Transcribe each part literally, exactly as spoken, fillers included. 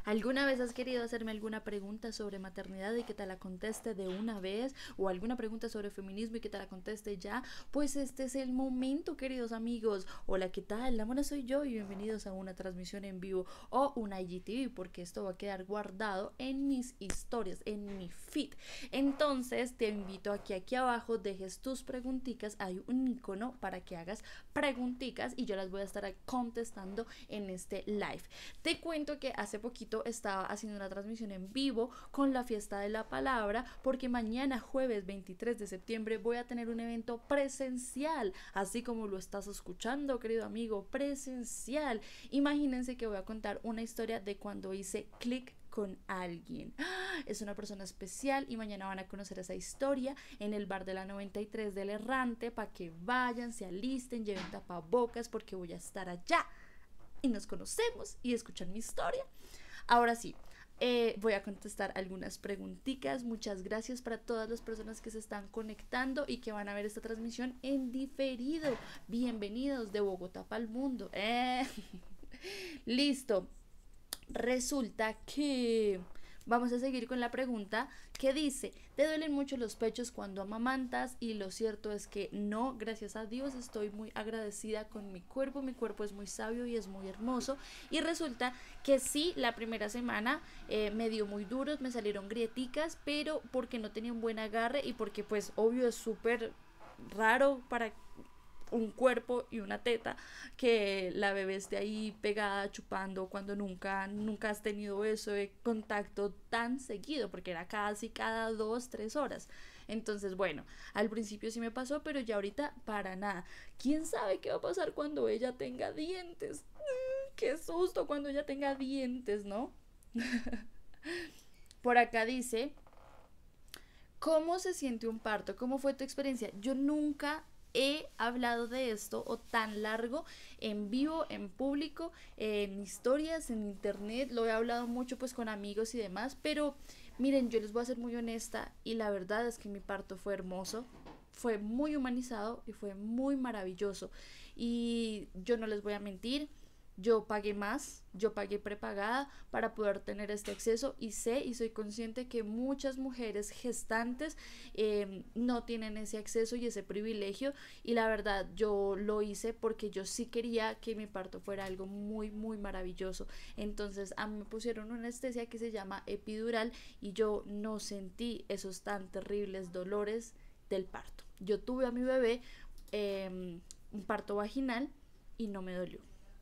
¿Alguna vez has querido hacerme alguna pregunta sobre maternidad y que te la conteste de una vez? ¿O alguna pregunta sobre feminismo y que te la conteste ya? Pues este es el momento, queridos amigos. Hola, ¿qué tal? La mona soy yo y bienvenidos a una transmisión en vivo o una I G T V, porque esto va a quedar guardado en mis historias, en mi feed. Entonces te invito a que aquí abajo dejes tus preguntitas. Hay un icono para que hagas preguntitas y yo las voy a estar contestando en este live. Te cuento que hace poquito estaba haciendo una transmisión en vivo con la fiesta de la palabra, porque mañana jueves veintitrés de septiembre voy a tener un evento presencial, así como lo estás escuchando, querido amigo, presencial. Imagínense que voy a contar una historia de cuando hice clic con alguien. Es una persona especial y mañana van a conocer esa historia en el bar de la noventa y tres del Errante, para que vayan, se alisten, lleven tapabocas porque voy a estar allá y nos conocemos y escuchan mi historia. Ahora sí, eh, voy a contestar algunas preguntitas. Muchas gracias para todas las personas que se están conectando y que van a ver esta transmisión en diferido. Bienvenidos de Bogotá para el mundo. Eh. Listo. Resulta que vamos a seguir con la pregunta que dice: ¿te duelen mucho los pechos cuando amamantas? Y lo cierto es que no, gracias a Dios estoy muy agradecida con mi cuerpo, mi cuerpo es muy sabio y es muy hermoso. Y resulta que sí, la primera semana eh, me dio muy duro, me salieron grieticas, pero porque no tenía un buen agarre y porque pues obvio es súper raro para un cuerpo y una teta que la bebé esté ahí pegada chupando cuando nunca nunca has tenido eso de contacto tan seguido, porque era casi cada dos tres horas. Entonces bueno, al principio sí me pasó, pero ya ahorita para nada. Quién sabe qué va a pasar cuando ella tenga dientes. Qué susto cuando ella tenga dientes, ¿no? Por acá dice: ¿cómo se siente un parto? ¿Cómo fue tu experiencia? Yo nunca he hablado de esto o tan largo en vivo, en público, en historias, en internet. Lo he hablado mucho pues con amigos y demás, pero miren, yo les voy a ser muy honesta y la verdad es que mi parto fue hermoso, fue muy humanizado y fue muy maravilloso. Y yo no les voy a mentir, yo pagué más, yo pagué prepagada para poder tener este acceso, y sé y soy consciente que muchas mujeres gestantes eh, no tienen ese acceso y ese privilegio, y la verdad yo lo hice porque yo sí quería que mi parto fuera algo muy muy maravilloso. Entonces a mí me pusieron una anestesia que se llama epidural y yo no sentí esos tan terribles dolores del parto. Yo tuve a mi bebé eh, un parto vaginal y no me dolió.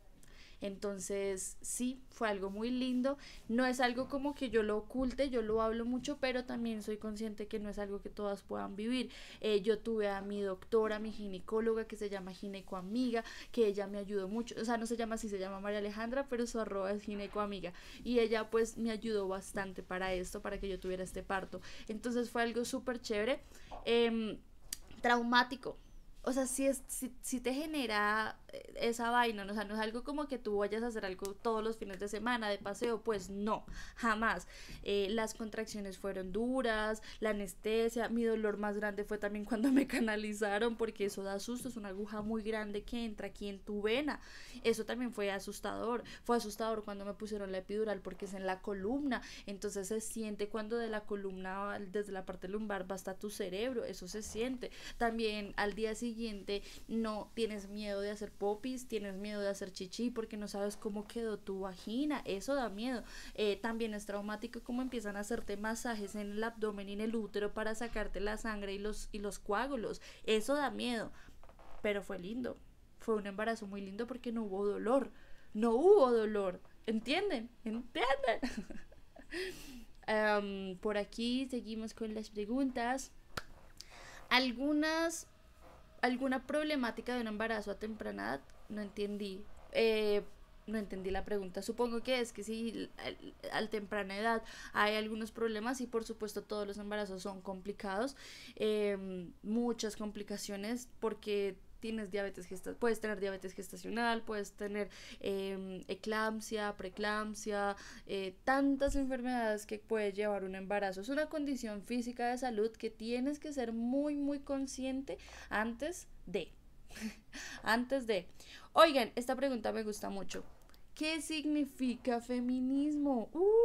Entonces sí, fue algo muy lindo. No es algo como que yo lo oculte, yo lo hablo mucho, pero también soy consciente que no es algo que todas puedan vivir. Eh, yo tuve a mi doctora, mi ginecóloga, que se llama Ginecoamiga, que ella me ayudó mucho. O sea, no se llama así, se llama María Alejandra, pero su arroba es Ginecoamiga. Y ella pues me ayudó bastante para esto, para que yo tuviera este parto. Entonces fue algo súper chévere. Eh, traumático. O sea, si, es, si, si te genera esa vaina, ¿no? O sea, no es algo como que tú vayas a hacer algo todos los fines de semana de paseo, pues no, jamás. Eh, las contracciones fueron duras, la anestesia, mi dolor más grande fue también cuando me canalizaron, porque eso da susto, es una aguja muy grande que entra aquí en tu vena. Eso también fue asustador. Fue asustador cuando me pusieron la epidural porque es en la columna, entonces se siente cuando de la columna, desde la parte lumbar va hasta tu cerebro, eso se siente. También al día siguiente no tienes miedo de hacer popis, tienes miedo de hacer chichi porque no sabes cómo quedó tu vagina, eso da miedo. Eh, también es traumático como empiezan a hacerte masajes en el abdomen y en el útero para sacarte la sangre y los, y los coágulos, eso da miedo, pero fue lindo, fue un embarazo muy lindo porque no hubo dolor, no hubo dolor, ¿entienden? ¿Entienden? um, por aquí seguimos con las preguntas. Algunas alguna problemática de un embarazo a temprana edad, no entendí. Eh, no entendí la pregunta. Supongo que es que si a, a temprana edad hay algunos problemas, y por supuesto todos los embarazos son complicados, eh, muchas complicaciones, porque tienes diabetes gestacional, puedes tener diabetes gestacional, puedes tener eh, eclampsia, preeclampsia, eh, tantas enfermedades que puede llevar un embarazo. Es una condición física de salud que tienes que ser muy muy consciente antes de antes de. Oigan, esta pregunta me gusta mucho. ¿Qué significa feminismo? Uh,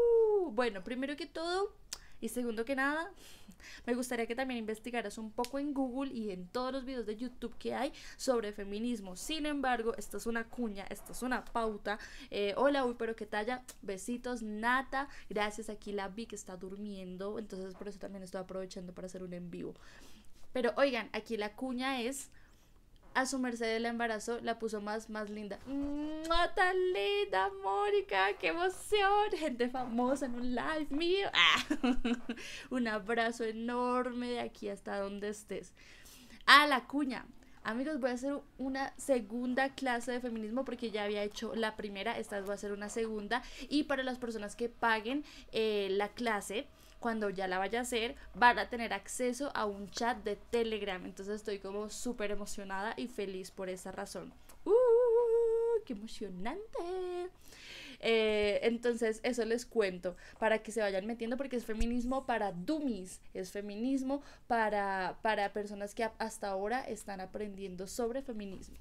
Bueno, primero que todo y segundo que nada, me gustaría que también investigaras un poco en Google y en todos los videos de YouTube que hay sobre feminismo. Sin embargo, esta es una cuña, esta es una pauta. Eh, hola, uy, pero qué talla. Besitos, Nata. Gracias, aquí la vi que está durmiendo. Entonces, por eso también estoy aprovechando para hacer un en vivo. Pero oigan, aquí la cuña es: a su merced del embarazo la puso más, más linda. ¡Mua, tan linda, Mónica! ¡Qué emoción! Gente famosa en un live mío. ¡Ah! Un abrazo enorme de aquí hasta donde estés. Ah, la cuña. Amigos, voy a hacer una segunda clase de feminismo porque ya había hecho la primera, esta va a ser una segunda. Y para las personas que paguen eh, la clase, cuando ya la vaya a hacer, van a tener acceso a un chat de Telegram. Entonces estoy como súper emocionada y feliz por esa razón. ¡Uh! ¡Qué emocionante! Eh, entonces eso les cuento para que se vayan metiendo, porque es feminismo para dummies, es feminismo para, para personas que hasta ahora están aprendiendo sobre feminismo.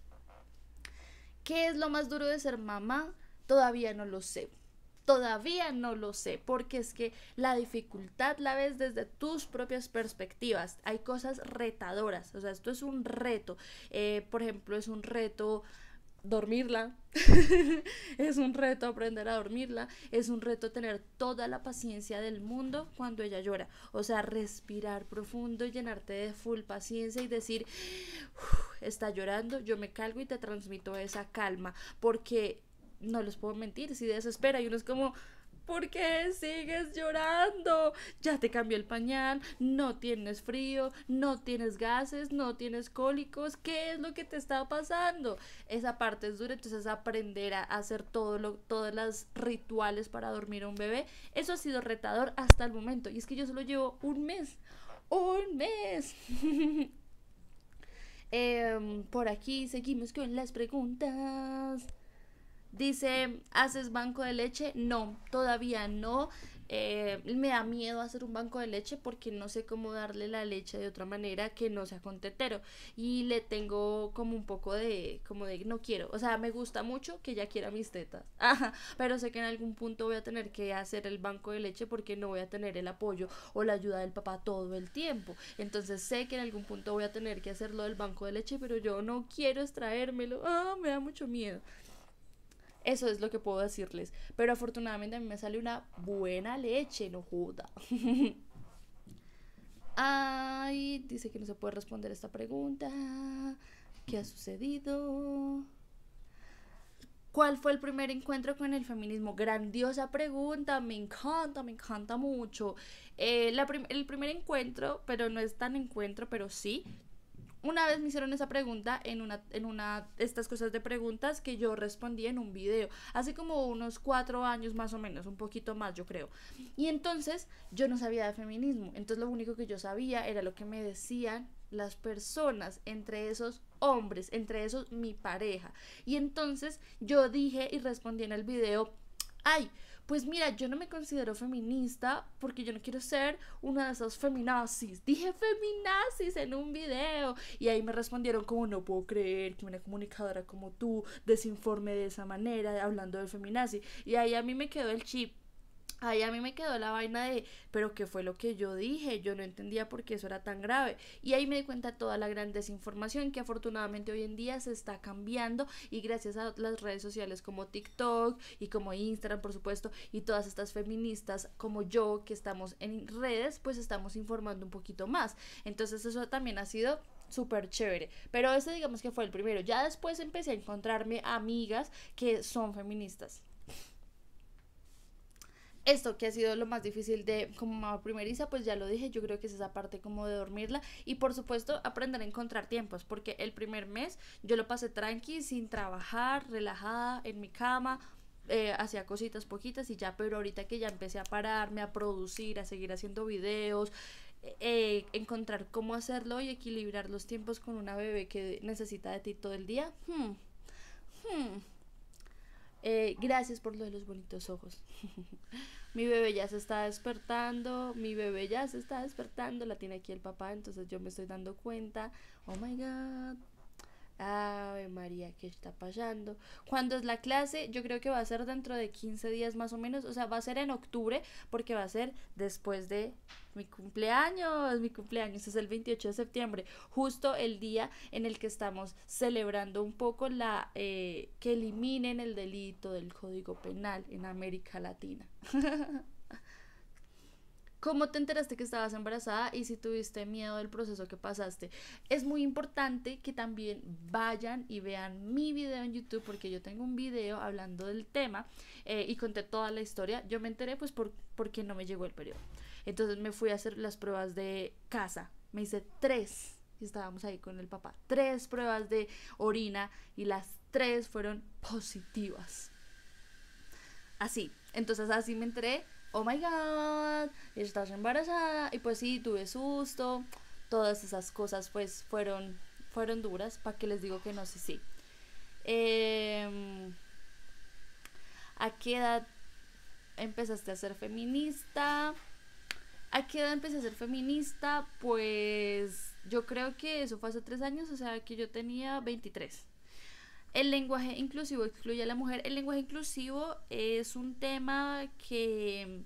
¿Qué es lo más duro de ser mamá? Todavía no lo sé. Todavía no lo sé, porque es que la dificultad la ves desde tus propias perspectivas. Hay cosas retadoras, o sea, esto es un reto. Eh, por ejemplo, es un reto dormirla, es un reto aprender a dormirla, es un reto tener toda la paciencia del mundo cuando ella llora, o sea, respirar profundo y llenarte de full paciencia y decir, está llorando, yo me calgo y te transmito esa calma, porque no les puedo mentir, si desespera y uno es como, ¿por qué sigues llorando? Ya te cambió el pañal, no tienes frío, no tienes gases, no tienes cólicos, ¿qué es lo que te está pasando? Esa parte es dura, entonces aprender a hacer todo lo, todos los rituales para dormir a un bebé, eso ha sido retador hasta el momento, y es que yo solo llevo un mes, un mes. eh, por aquí seguimos con las preguntas. Dice, ¿haces banco de leche? No, todavía no. Eh, me da miedo hacer un banco de leche porque no sé cómo darle la leche de otra manera que no sea con tetero. Y le tengo como un poco de, como de, no quiero. O sea, me gusta mucho que ella quiera mis tetas. Ajá, pero sé que en algún punto voy a tener que hacer el banco de leche porque no voy a tener el apoyo o la ayuda del papá todo el tiempo. Entonces sé que en algún punto voy a tener que hacerlo del banco de leche, pero yo no quiero extraérmelo. Ah, me da mucho miedo. Eso es lo que puedo decirles. Pero afortunadamente a mí me sale una buena leche, no joda. Ay, dice que no se puede responder esta pregunta. ¿Qué ha sucedido? ¿Cuál fue el primer encuentro con el feminismo? Grandiosa pregunta, me encanta, me encanta mucho. Eh, la prim el primer encuentro, pero no es tan encuentro, pero sí. Una vez me hicieron esa pregunta en una, en una de estas cosas de preguntas que yo respondí en un video, hace como unos cuatro años más o menos, un poquito más yo creo. Y entonces yo no sabía de feminismo, entonces lo único que yo sabía era lo que me decían las personas, entre esos hombres, entre esos mi pareja. Y entonces yo dije y respondí en el video, ay, pues mira, yo no me considero feminista porque yo no quiero ser una de esas feminazis. Dije feminazis en un video. Y ahí me respondieron como, no puedo creer que una comunicadora como tú desinforme de esa manera, hablando del feminazi. Y ahí a mí me quedó el chip. Ahí a mí me quedó la vaina de, pero ¿qué fue lo que yo dije? Yo no entendía por qué eso era tan grave. Y ahí me di cuenta de toda la gran desinformación que afortunadamente hoy en día se está cambiando y gracias a las redes sociales como TikTok y como Instagram, por supuesto, y todas estas feministas como yo que estamos en redes, pues estamos informando un poquito más. Entonces eso también ha sido súper chévere, pero ese digamos que fue el primero. Ya después empecé a encontrarme amigas que son feministas. Esto que ha sido lo más difícil de como mamá primeriza, pues ya lo dije, yo creo que es esa parte como de dormirla y por supuesto aprender a encontrar tiempos, porque el primer mes yo lo pasé tranqui, sin trabajar, relajada en mi cama, eh, hacía cositas poquitas y ya, pero ahorita que ya empecé a pararme, a producir, a seguir haciendo videos, eh, encontrar cómo hacerlo y equilibrar los tiempos con una bebé que necesita de ti todo el día, hmm, hmm. Eh, gracias por lo de los bonitos ojos. Mi bebé ya se está despertando, mi bebé ya se está despertando, la tiene aquí el papá, entonces yo me estoy dando cuenta. Oh my god. Ave María, ¿qué está pasando? ¿Cuándo es la clase? Yo creo que va a ser dentro de quince días más o menos. O sea, va a ser en octubre porque va a ser después de mi cumpleaños. Mi cumpleaños es el veintiocho de septiembre, justo el día en el que estamos celebrando un poco la eh, que eliminen el delito del Código Penal en América Latina. ¿Cómo te enteraste que estabas embarazada y si tuviste miedo del proceso que pasaste? Es muy importante que también vayan y vean mi video en YouTube porque yo tengo un video hablando del tema eh, y conté toda la historia. Yo me enteré pues por, porque no me llegó el periodo. Entonces me fui a hacer las pruebas de casa. Me hice tres y estábamos ahí con el papá. Tres pruebas de orina y las tres fueron positivas. Así. Entonces así me enteré. Oh my god, estás embarazada. Y pues sí, tuve susto. Todas esas cosas pues fueron, fueron duras. ¿Para qué les digo que no? Sí, sí. Eh, ¿A qué edad empezaste a ser feminista? ¿A qué edad empecé a ser feminista? Pues yo creo que eso fue hace tres años, o sea que yo tenía veintitrés. El lenguaje inclusivo excluye a la mujer. El lenguaje inclusivo es un tema que,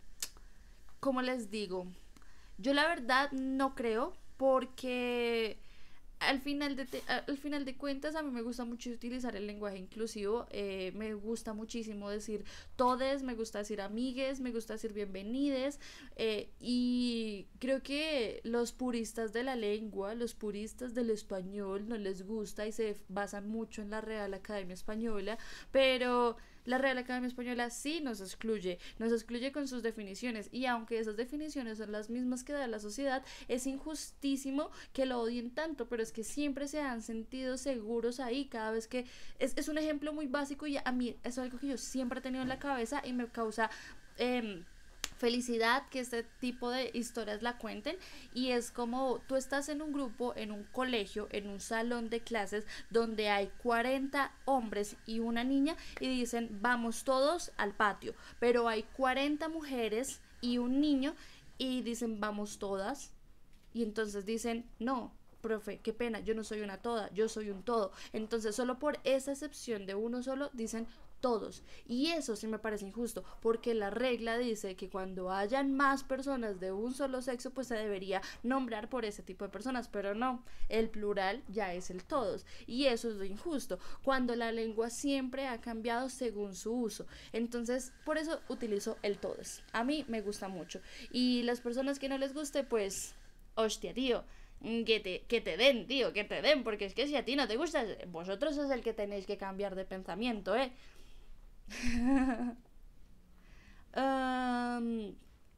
como les digo, yo la verdad no creo porque al final de te, al final de cuentas a mí me gusta mucho utilizar el lenguaje inclusivo. Eh, me gusta muchísimo decir todes, me gusta decir amigues, me gusta decir bienvenides, eh, y creo que los puristas de la lengua, los puristas del español no les gusta y se basan mucho en la Real Academia Española, pero la Real Academia Española sí nos excluye, nos excluye con sus definiciones y aunque esas definiciones son las mismas que da la sociedad, es injustísimo que lo odien tanto, pero es que siempre se han sentido seguros ahí cada vez que... Es, es un ejemplo muy básico y a mí es algo que yo siempre he tenido en la cabeza y me causa... Eh, felicidad que este tipo de historias la cuenten y es como tú estás en un grupo, en un colegio, en un salón de clases donde hay cuarenta hombres y una niña y dicen vamos todos al patio, pero hay cuarenta mujeres y un niño y dicen vamos todas y entonces dicen no, profe, qué pena, yo no soy una toda, yo soy un todo. Entonces solo por esa excepción de uno solo dicen todos. Y eso sí me parece injusto, porque la regla dice que cuando hayan más personas de un solo sexo, pues se debería nombrar por ese tipo de personas, pero no, el plural ya es el todos. Y eso es lo injusto, cuando la lengua siempre ha cambiado según su uso. Entonces, por eso utilizo el todos. A mí me gusta mucho. Y las personas que no les guste, pues, hostia, tío. Que te, que te den, tío, que te den, porque es que si a ti no te gusta, vosotros es el que tenéis que cambiar de pensamiento, ¿eh? um,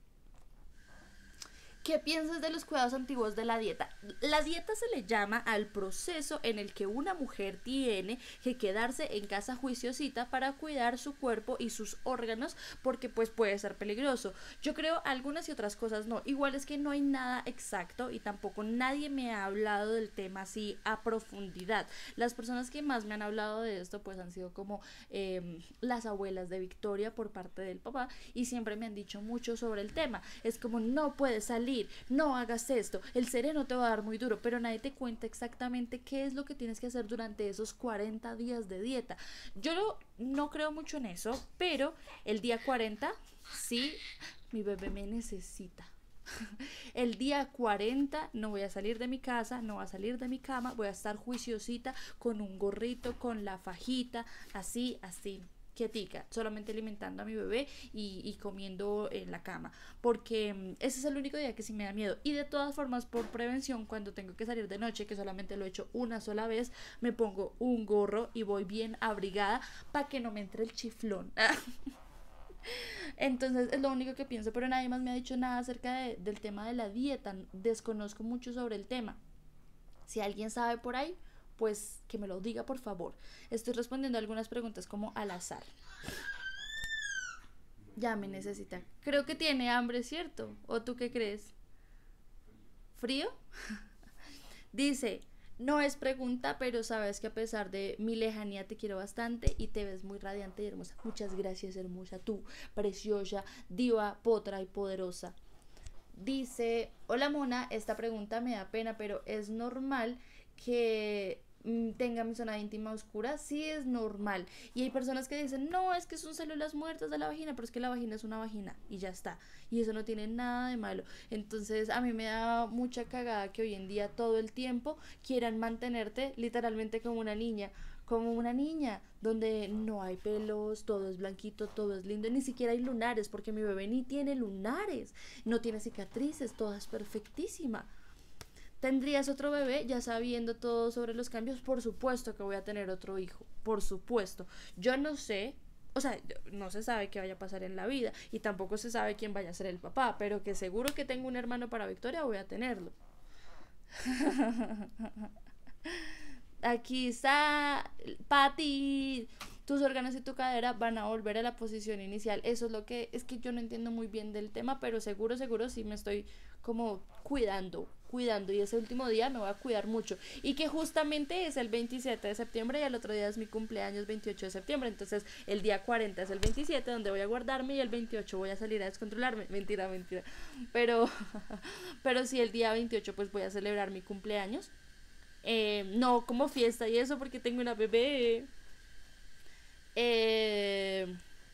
¿Qué piensas de los cuidados antiguos de la dieta? La dieta se le llama al proceso en el que una mujer tiene que quedarse en casa juiciosita para cuidar su cuerpo y sus órganos porque pues puede ser peligroso. Yo creo algunas y otras cosas no. Igual es que no hay nada exacto y tampoco nadie me ha hablado del tema así a profundidad. Las personas que más me han hablado de esto pues han sido como eh, las abuelas de Victoria por parte del papá y siempre me han dicho mucho sobre el tema. Es como no puedes salir, no hagas esto, el sereno te va a dar muy duro, pero nadie te cuenta exactamente qué es lo que tienes que hacer durante esos cuarenta días de dieta. Yo no, no creo mucho en eso, pero el día cuarenta, sí, mi bebé me necesita. El día cuarenta no voy a salir de mi casa, no voy a salir de mi cama, voy a estar juiciosita con un gorrito, con la fajita, así, así. Quietica, solamente alimentando a mi bebé y, y comiendo en la cama, porque um, ese es el único día que sí me da miedo. Y de todas formas, por prevención, cuando tengo que salir de noche, que solamente lo he hecho una sola vez, me pongo un gorro y voy bien abrigada para que no me entre el chiflón. Entonces es lo único que pienso, pero nadie más me ha dicho nada acerca de, del tema de la dieta. Desconozco mucho sobre el tema. Si alguien sabe por ahí, pues que me lo diga por favor. Estoy respondiendo algunas preguntas como al azar. Ya me necesita. Creo que tiene hambre, ¿cierto? ¿O tú qué crees? ¿Frío? Dice, no es pregunta, pero sabes que a pesar de mi lejanía te quiero bastante y te ves muy radiante y hermosa. Muchas gracias, hermosa. Tú, preciosa, diva, potra y poderosa. Dice, hola Mona, esta pregunta me da pena, pero es normal que mm, tenga mi zona íntima oscura, sí es normal. Y hay personas que dicen, no, es que son células muertas de la vagina, pero es que la vagina es una vagina y ya está. Y eso no tiene nada de malo. Entonces a mí me da mucha cagada que hoy en día todo el tiempo quieran mantenerte literalmente como una niña, como una niña, donde no hay pelos, todo es blanquito, todo es lindo, ni siquiera hay lunares, porque mi bebé ni tiene lunares, no tiene cicatrices, toda es perfectísima. ¿Tendrías otro bebé ya sabiendo todo sobre los cambios? Por supuesto que voy a tener otro hijo, por supuesto. Yo no sé, o sea, no se sabe qué vaya a pasar en la vida y tampoco se sabe quién vaya a ser el papá, pero que seguro que tengo un hermano para Victoria, voy a tenerlo. Aquí está, Pati, tus órganos y tu cadera van a volver a la posición inicial. Eso es lo que, es que yo no entiendo muy bien del tema, pero seguro, seguro sí me estoy como cuidando, cuidando y ese último día me voy a cuidar mucho. Y que justamente es el veintisiete de septiembre y el otro día es mi cumpleaños veintiocho de septiembre, entonces el día cuarenta es el veintisiete donde voy a guardarme y el veintiocho voy a salir a descontrolarme. Mentira, mentira. Pero, pero sí, el día veintiocho pues voy a celebrar mi cumpleaños. Eh, no como fiesta y eso porque tengo una bebé. Eh,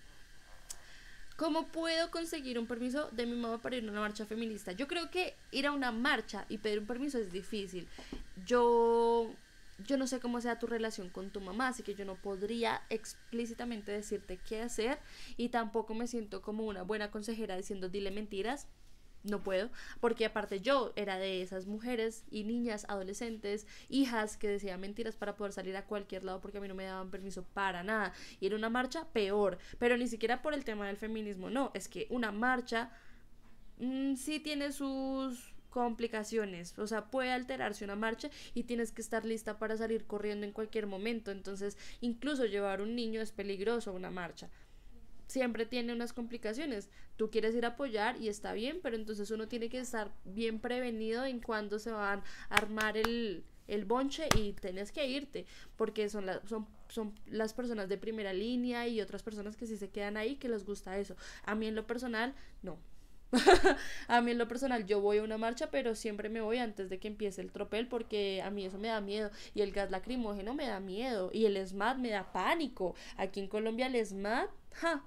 ¿Cómo puedo conseguir un permiso de mi mamá para ir a una marcha feminista? Yo creo que ir a una marcha y pedir un permiso es difícil. Yo, yo no sé cómo sea tu relación con tu mamá, así que yo no podría explícitamente decirte qué hacer y tampoco me siento como una buena consejera diciendo dile mentiras. No puedo, porque aparte yo era de esas mujeres y niñas, adolescentes, hijas que decían mentiras para poder salir a cualquier lado porque a mí no me daban permiso para nada. Y en una marcha, peor, pero ni siquiera por el tema del feminismo, no, es que una marcha mmm, sí tiene sus complicaciones, o sea, puede alterarse una marcha y tienes que estar lista para salir corriendo en cualquier momento, entonces incluso llevar un niño es peligroso a una marcha, siempre tiene unas complicaciones. Tú quieres ir a apoyar y está bien, pero entonces uno tiene que estar bien prevenido en cuándo se van a armar el, el bonche y tienes que irte, porque son, la, son, son las personas de primera línea y otras personas que sí se quedan ahí que les gusta eso. A mí en lo personal, no. A mí en lo personal yo voy a una marcha pero siempre me voy antes de que empiece el tropel porque a mí eso me da miedo y el gas lacrimógeno me da miedo y el SMAT me da pánico. Aquí en Colombia el SMAT, ja.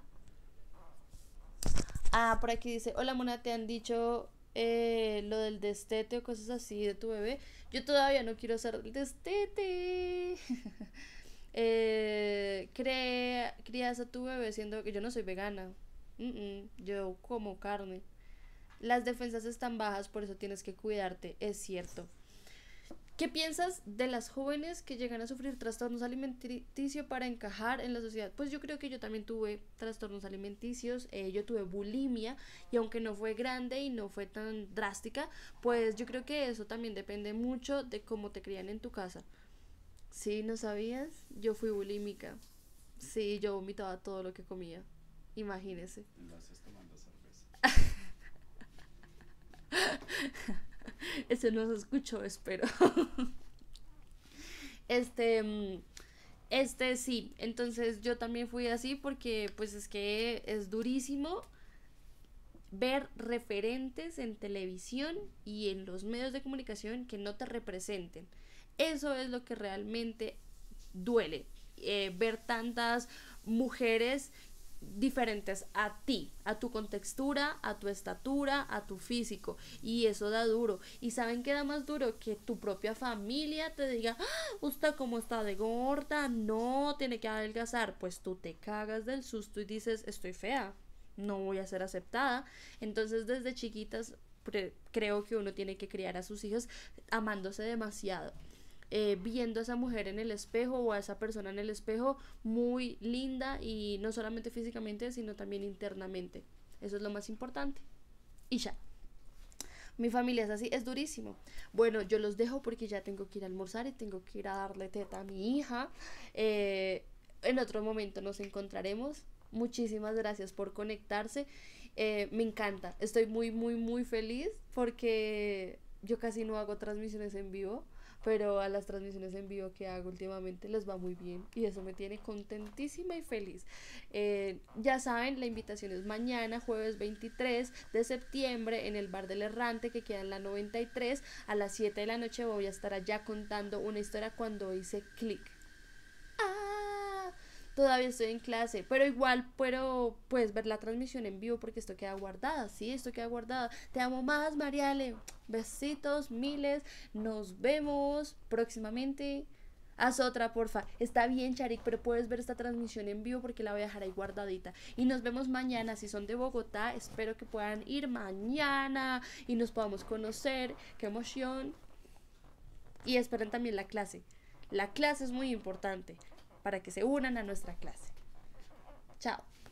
Ah, por aquí dice, hola Mona, ¿te han dicho eh, lo del destete o cosas así de tu bebé? Yo todavía no quiero hacer el destete. eh, cre Crías a tu bebé siendo que yo no soy vegana. Mm, mm, yo como carne. Las defensas están bajas, por eso tienes que cuidarte, es cierto. ¿Qué piensas de las jóvenes que llegan a sufrir trastornos alimenticios para encajar en la sociedad? Pues yo creo que yo también tuve trastornos alimenticios, eh, yo tuve bulimia y aunque no fue grande y no fue tan drástica, pues yo creo que eso también depende mucho de cómo te crían en tu casa. ¿Sí? ¿No sabías? Yo fui bulímica. Sí, yo vomitaba todo lo que comía. Imagínese. Enlaces tomando cerveza. Ese no se escuchó, espero. Este, mm, este sí, entonces yo también fui así porque pues es que es durísimo ver referentes en televisión y en los medios de comunicación que no te representen. Eso es lo que realmente duele, eh, ver tantas mujeres diferentes a ti, a tu contextura, a tu estatura, a tu físico y eso da duro y saben que da más duro que tu propia familia te diga ¡ah! Usted como está de gorda, no tiene que adelgazar, pues tú te cagas del susto y dices estoy fea, no voy a ser aceptada, entonces desde chiquitas creo que uno tiene que criar a sus hijos amándose demasiado, eh, viendo a esa mujer en el espejo o a esa persona en el espejo muy linda y no solamente físicamente sino también internamente, eso es lo más importante y ya. Mi familia es así, es durísimo. Bueno, yo los dejo porque ya tengo que ir a almorzar y tengo que ir a darle teta a mi hija. Eh, en otro momento nos encontraremos. Muchísimas gracias por conectarse. Eh, me encanta, estoy muy, muy, muy feliz porque yo casi no hago transmisiones en vivo, pero a las transmisiones en vivo que hago últimamente les va muy bien y eso me tiene contentísima y feliz. Eh, ya saben, la invitación es mañana, jueves veintitrés de septiembre, en el Bar del Errante que queda en la noventa y tres, a las siete de la noche voy a estar allá contando una historia cuando hice clic. Ah, todavía estoy en clase, pero igual puedo pues ver la transmisión en vivo porque esto queda guardada, sí, esto queda guardada. Te amo más, Mariale. Besitos, miles. Nos vemos próximamente. Haz otra, porfa. Está bien, Charik, pero puedes ver esta transmisión en vivo porque la voy a dejar ahí guardadita. Y nos vemos mañana. Si son de Bogotá, espero que puedan ir mañana y nos podamos conocer. Qué emoción. Y esperen también la clase. La clase es muy importante para que se unan a nuestra clase. Chao.